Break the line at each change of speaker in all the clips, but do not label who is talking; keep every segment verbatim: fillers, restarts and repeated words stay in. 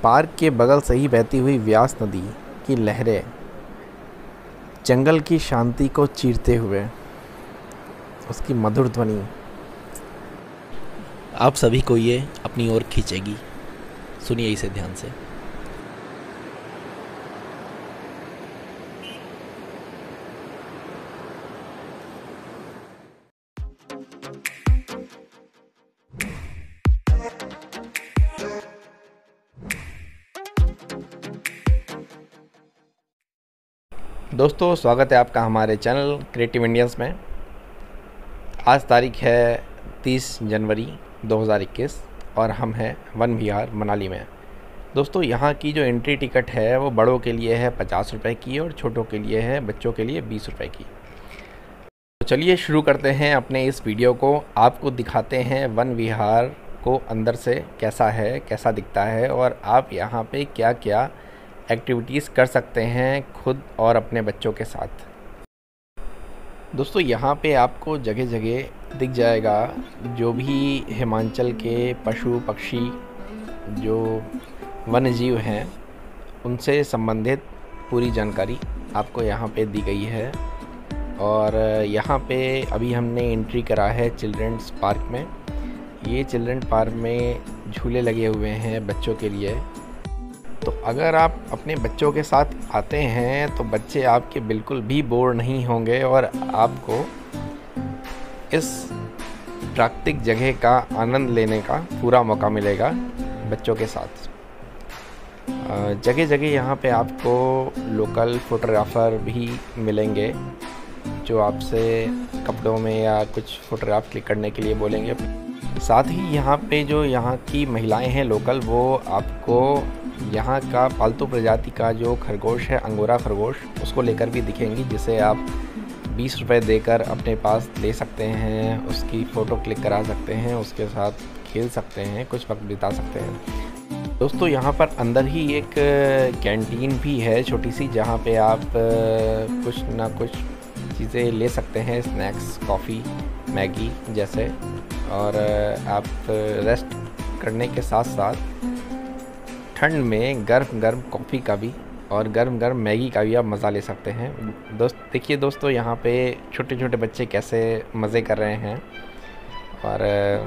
Park के बगल से ही बहती हुई व्यास नदी की लहरें जंगल की शांति को चीरते हुए, उसकी मधुर ध्वनि
आप सभी को ये अपनी ओर खींचेगी। सुनिए इसे ध्यान से।
दोस्तों, स्वागत है आपका हमारे चैनल क्रिएटिव इंडियंस में। आज तारीख है तीस जनवरी दो हज़ार इक्कीस और हम हैं वन विहार मनाली में। दोस्तों, यहाँ की जो एंट्री टिकट है वो बड़ों के लिए है पचास रुपये की और छोटों के लिए है, बच्चों के लिए बीस रुपये की। तो चलिए शुरू करते हैं अपने इस वीडियो को। आपको दिखाते हैं वन विहार को अंदर से कैसा है, कैसा दिखता है और आप यहाँ पे क्या क्या एक्टिविटीज़ कर सकते हैं खुद और अपने बच्चों के साथ। दोस्तों, यहाँ पे आपको जगह जगह दिख जाएगा जो भी हिमाचल के पशु पक्षी जो वन्य जीव हैं उनसे संबंधित पूरी जानकारी आपको यहाँ पे दी गई है। और यहाँ पे अभी हमने एंट्री करा है चिल्ड्रंस पार्क में। ये चिल्ड्रन पार्क में झूले लगे हुए हैं बच्चों के लिए। तो अगर आप अपने बच्चों के साथ आते हैं तो बच्चे आपके बिल्कुल भी बोर नहीं होंगे और आपको इस प्राकृतिक जगह का आनंद लेने का पूरा मौका मिलेगा बच्चों के साथ। जगह जगह यहाँ पे आपको लोकल फोटोग्राफ़र भी मिलेंगे जो आपसे कपड़ों में या कुछ फ़ोटोग्राफ क्लिक करने के लिए बोलेंगे। साथ ही यहाँ पे जो यहाँ की महिलाएं हैं लोकल, वो आपको यहाँ का पालतू प्रजाति का जो खरगोश है, अंगोरा खरगोश, उसको लेकर भी दिखेंगी, जिसे आप बीस रुपए देकर अपने पास ले सकते हैं, उसकी फ़ोटो क्लिक करा सकते हैं, उसके साथ खेल सकते हैं, कुछ वक्त बिता सकते हैं। दोस्तों, यहाँ पर अंदर ही एक कैंटीन भी है छोटी सी, जहाँ पे आप कुछ ना कुछ चीज़ें ले सकते हैं, स्नैक्स, कॉफ़ी, मैगी जैसे। और आप रेस्ट करने के साथ साथ ठंड में गर्म गर्म कॉफ़ी का भी और गर्म गर्म मैगी का भी आप मज़ा ले सकते हैं। दोस्त देखिए दोस्तों, यहाँ पे छोटे छोटे बच्चे कैसे मज़े कर रहे हैं। और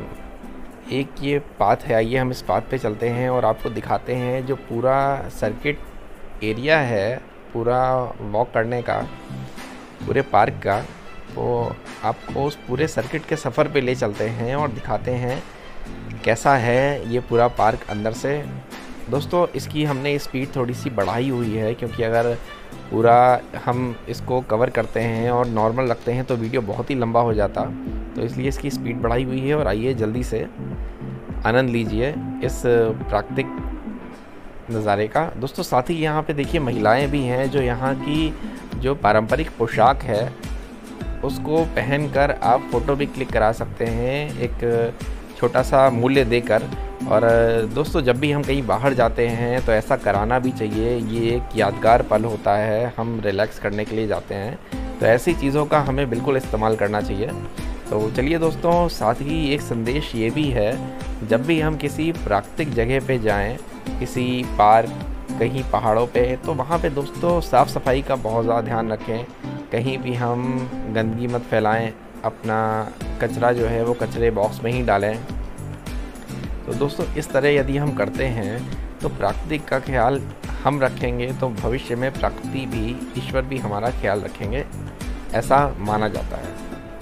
एक ये पाथ है, आइए हम इस पाथ पे चलते हैं और आपको दिखाते हैं जो पूरा सर्किट एरिया है, पूरा वॉक करने का, पूरे पार्क का। वो आपको उस पूरे सर्किट के सफ़र पे ले चलते हैं और दिखाते हैं कैसा है ये पूरा पार्क अंदर से। दोस्तों, इसकी हमने स्पीड थोड़ी सी बढ़ाई हुई है क्योंकि अगर पूरा हम इसको कवर करते हैं और नॉर्मल रखते हैं तो वीडियो बहुत ही लंबा हो जाता, तो इसलिए इसकी स्पीड बढ़ाई हुई है। और आइए जल्दी से आनंद लीजिए इस प्राकृतिक नज़ारे का। दोस्तों, साथ ही यहाँ पे देखिए महिलाएं भी हैं जो यहाँ की जो पारंपरिक पोशाक है उसको पहनकर आप फ़ोटो भी क्लिक करा सकते हैं एक छोटा सा मूल्य देकर। और दोस्तों, जब भी हम कहीं बाहर जाते हैं तो ऐसा कराना भी चाहिए, ये एक यादगार पल होता है, हम रिलैक्स करने के लिए जाते हैं, तो ऐसी चीज़ों का हमें बिल्कुल इस्तेमाल करना चाहिए। तो चलिए दोस्तों, साथ ही एक संदेश ये भी है, जब भी हम किसी प्राकृतिक जगह पे जाएं, किसी पार्क, कहीं पहाड़ों पे, तो वहाँ पे दोस्तों साफ़ सफाई का बहुत ज़्यादा ध्यान रखें। कहीं भी हम गंदगी मत फैलाएं, अपना कचरा जो है वो कचरे बॉक्स में ही डालें। तो दोस्तों, इस तरह यदि हम करते हैं तो प्रकृति का ख्याल हम रखेंगे तो भविष्य में प्रकृति भी, ईश्वर भी हमारा ख्याल रखेंगे, ऐसा माना जाता है।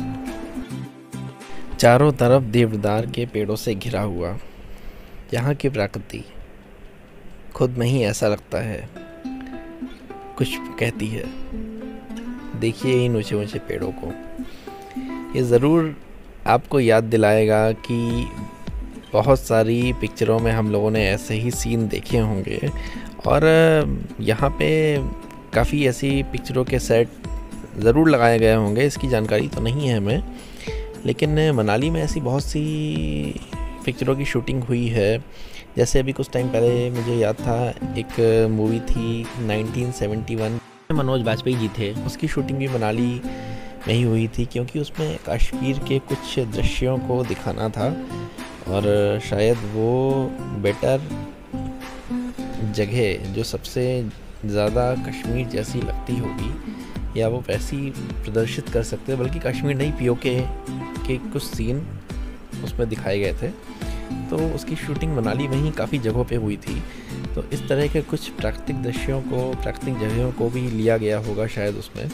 चारों तरफ देवदार के पेड़ों से घिरा हुआ यहाँ की प्रकृति खुद में ही ऐसा लगता है, कुछ कहती है। देखिए इन ऊंचे ऊंचे पेड़ों को, ये ज़रूर आपको याद दिलाएगा कि बहुत सारी पिक्चरों में हम लोगों ने ऐसे ही सीन देखे होंगे। और यहाँ पे काफ़ी ऐसी पिक्चरों के सेट ज़रूर लगाए गए होंगे, इसकी जानकारी तो नहीं है हमें, लेकिन मनाली में ऐसी बहुत सी पिक्चरों की शूटिंग हुई है। जैसे अभी कुछ टाइम पहले मुझे याद था, एक मूवी थी nineteen seventy one, Manoj Bajpayee ji थे, उसकी शूटिंग भी मनाली में ही हुई थी, क्योंकि उसमें कश्मीर के कुछ दृश्यों को दिखाना था और शायद वो बेटर जगह जो सबसे ज़्यादा कश्मीर जैसी लगती होगी या वो वैसी प्रदर्शित कर सकते हैं, बल्कि कश्मीर नहीं, पीओके के कुछ सीन उसमें दिखाए गए थे। तो उसकी शूटिंग मनाली में ही काफ़ी जगहों पे हुई थी। तो इस तरह के कुछ प्राकृतिक दृश्यों को, प्राकृतिक जगहों को भी लिया गया होगा शायद उसमें।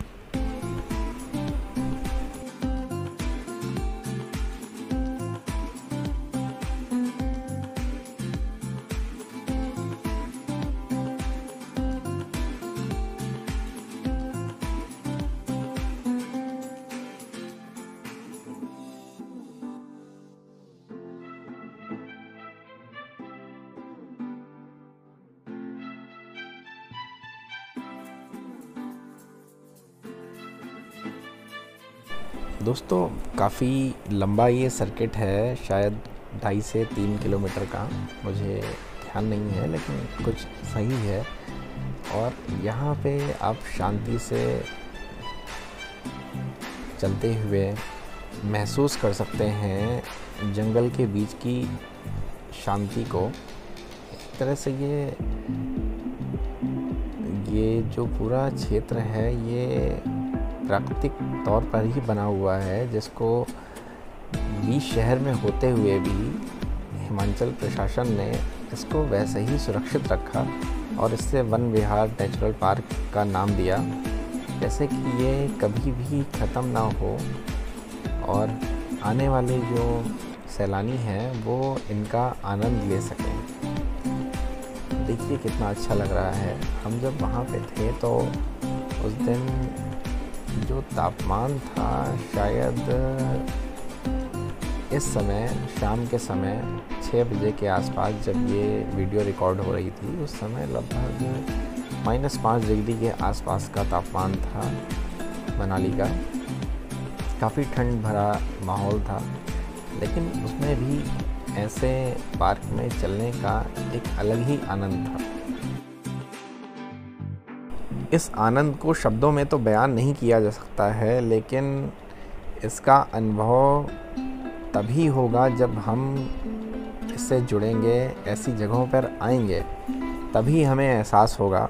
दोस्तों काफ़ी लंबा ये सर्किट है, शायद ढाई से तीन किलोमीटर का, मुझे ध्यान नहीं है लेकिन कुछ सही है। और यहाँ पे आप शांति से चलते हुए महसूस कर सकते हैं जंगल के बीच की शांति को। एक तरह से ये ये जो पूरा क्षेत्र है ये प्राकृतिक तौर पर ही बना हुआ है, जिसको बीच शहर में होते हुए भी हिमाचल प्रशासन ने इसको वैसे ही सुरक्षित रखा और इससे वन विहार नेचुरल पार्क का नाम दिया, जैसे कि ये कभी भी ख़त्म ना हो और आने वाले जो सैलानी हैं वो इनका आनंद ले सकें। देखिए कितना अच्छा लग रहा है। हम जब वहाँ पे थे तो उस दिन जो तापमान था, शायद इस समय शाम के समय छः बजे के आसपास जब ये वीडियो रिकॉर्ड हो रही थी, उस समय लगभग माइनस पाँच डिग्री के आसपास का तापमान था मनाली का। काफ़ी ठंड भरा माहौल था, लेकिन उसमें भी ऐसे पार्क में चलने का एक अलग ही आनंद था। इस आनंद को शब्दों में तो बयान नहीं किया जा सकता है, लेकिन इसका अनुभव तभी होगा जब हम इससे जुड़ेंगे, ऐसी जगहों पर आएंगे, तभी हमें एहसास होगा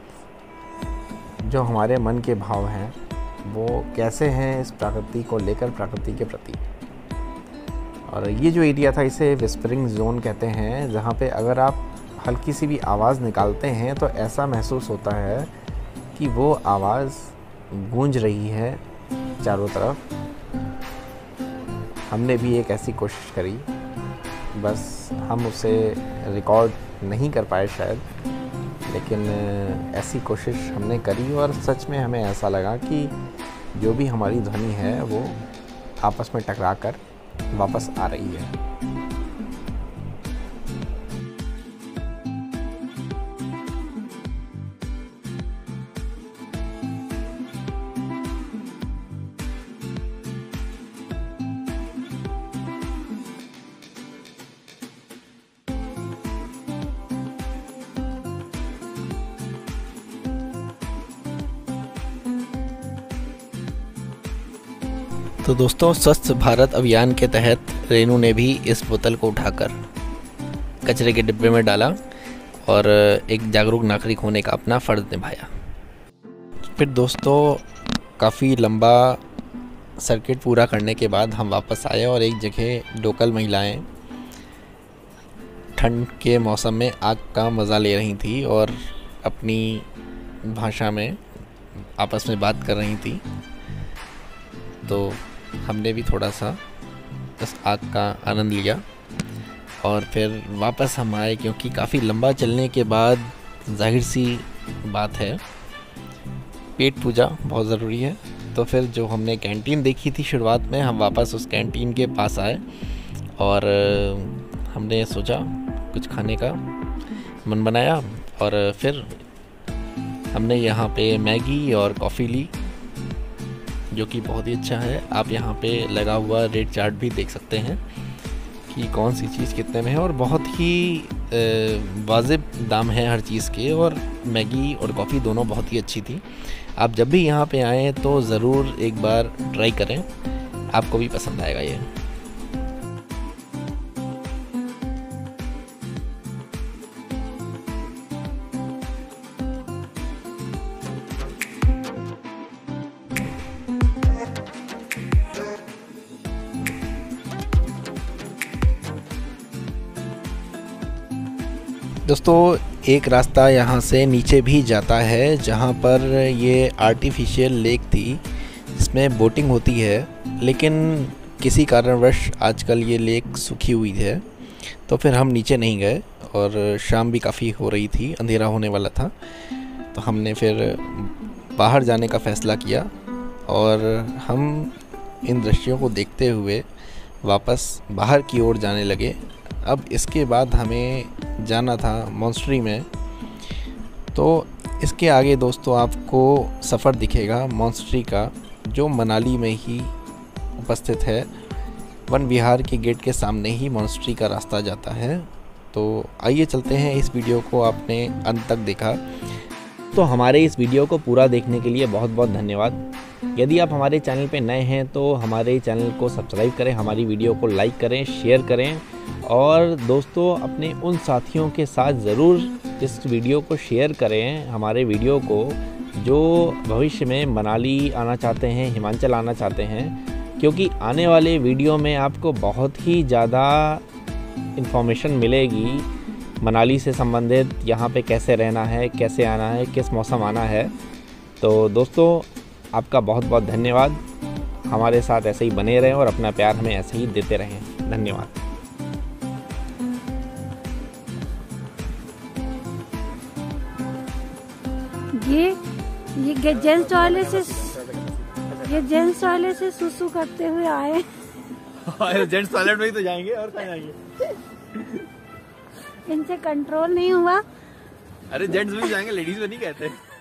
जो हमारे मन के भाव हैं वो कैसे हैं इस प्रकृति को लेकर, प्रकृति के प्रति। और ये जो एरिया था इसे विस्परिंग जोन कहते हैं, जहाँ पे अगर आप हल्की सी भी आवाज़ निकालते हैं तो ऐसा महसूस होता है कि वो आवाज़ गूंज रही है चारों तरफ। हमने भी एक ऐसी कोशिश करी, बस हम उसे रिकॉर्ड नहीं कर पाए शायद, लेकिन ऐसी कोशिश हमने करी और सच में हमें ऐसा लगा कि जो भी हमारी ध्वनि है वो आपस में टकरा कर वापस आ रही है। तो दोस्तों, स्वच्छ भारत अभियान के तहत रेनू ने भी इस बोतल को उठाकर कचरे के डिब्बे में डाला और एक जागरूक नागरिक होने का अपना फ़र्ज़ निभाया। फिर दोस्तों, काफ़ी लंबा सर्किट पूरा करने के बाद हम वापस आए और एक जगह लोकल महिलाएं ठंड के मौसम में आग का मज़ा ले रही थी और अपनी भाषा में आपस में बात कर रही थी। तो हमने भी थोड़ा सा इस आग का आनंद लिया और फिर वापस हम आए, क्योंकि काफ़ी लंबा चलने के बाद जाहिर सी बात है पेट पूजा बहुत ज़रूरी है। तो फिर जो हमने कैंटीन देखी थी शुरुआत में, हम वापस उस कैंटीन के पास आए और हमने सोचा कुछ खाने का मन बनाया और फिर हमने यहाँ पे मैगी और कॉफ़ी ली, जो कि बहुत ही अच्छा है। आप यहाँ पे लगा हुआ रेट चार्ट भी देख सकते हैं कि कौन सी चीज़ कितने में है और बहुत ही वाजिब दाम है हर चीज़ के। और मैगी और कॉफ़ी दोनों बहुत ही अच्छी थी। आप जब भी यहाँ पे आएँ तो ज़रूर एक बार ट्राई करें, आपको भी पसंद आएगा ये। दोस्तों एक रास्ता यहाँ से नीचे भी जाता है जहाँ पर ये आर्टिफिशियल लेक थी जिसमें बोटिंग होती है, लेकिन किसी कारणवश आजकल ये लेक सूखी हुई है तो फिर हम नीचे नहीं गए और शाम भी काफ़ी हो रही थी, अंधेरा होने वाला था, तो हमने फिर बाहर जाने का फ़ैसला किया और हम इन दृश्यों को देखते हुए वापस बाहर की ओर जाने लगे। अब इसके बाद हमें जाना था मॉन्स्ट्री में, तो इसके आगे दोस्तों आपको सफ़र दिखेगा मॉन्स्ट्री का, जो मनाली में ही उपस्थित है। वन विहार के गेट के सामने ही मॉन्स्ट्री का रास्ता जाता है। तो आइए चलते हैं। इस वीडियो को आपने अंत तक देखा
तो हमारे इस वीडियो को पूरा देखने के लिए बहुत बहुत धन्यवाद। यदि आप हमारे चैनल पे नए हैं तो हमारे चैनल को सब्सक्राइब करें, हमारी वीडियो को लाइक करें, शेयर करें और दोस्तों अपने उन साथियों के साथ ज़रूर इस वीडियो को शेयर करें, हमारे वीडियो को, जो भविष्य में मनाली आना चाहते हैं, हिमाचल आना चाहते हैं, क्योंकि आने वाले वीडियो में आपको बहुत ही ज़्यादा इन्फॉर्मेशन मिलेगी मनाली से संबंधित, यहाँ पे कैसे रहना है, कैसे आना है, किस मौसम आना है। तो दोस्तों आपका बहुत बहुत धन्यवाद। हमारे साथ ऐसे ही बने रहें और अपना प्यार हमें ऐसे ही देते रहें। धन्यवाद।
ये ये जेंट्स टॉयलेट से ये जेंट्स टॉयलेट से सुसु करते हुए आए।
जेंट्स टॉयलेट में ही तो जाएंगे, और कहाँ जाएंगे?
इनसे कंट्रोल नहीं हुआ।
अरे जेंट्स में भी जाएंगे, लेडीज में नहीं कहते।